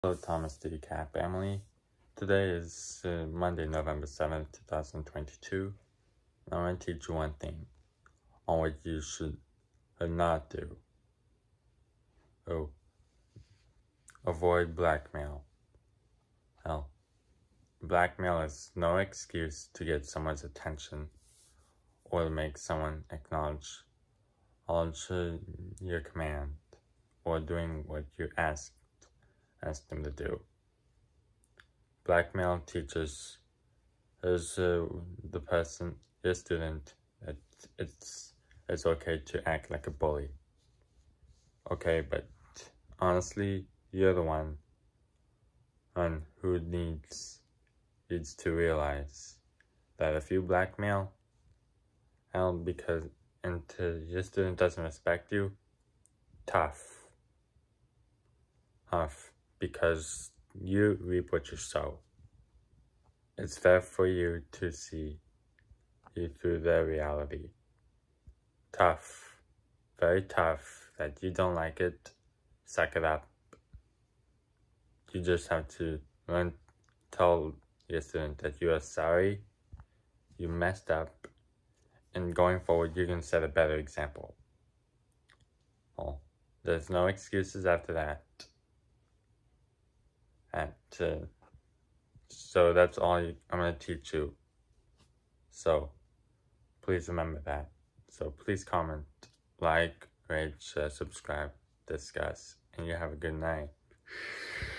Hello, Thomas to the Cat family. Today is Monday, November 7th, 2022. I'm going to teach you one thing on what you should not do. Avoid blackmail. Hell, blackmail is no excuse to get someone's attention or to make someone acknowledge your command or doing what you ask them to do. Blackmail teaches your student, that it's okay to act like a bully. Okay, but honestly, you're the one who needs to realize that if you blackmail, and your student doesn't respect you, tough, because you reap what you sow. It's fair for you to see you through their reality. Tough, very tough, that you don't like it, suck it up. You just have to tell your student that you are sorry, you messed up, and going forward you're going to set a better example. Well, there's no excuses after that. So that's all I'm going to teach you. So please remember that. So please comment, like, rate, share, subscribe, discuss, and you have a good night.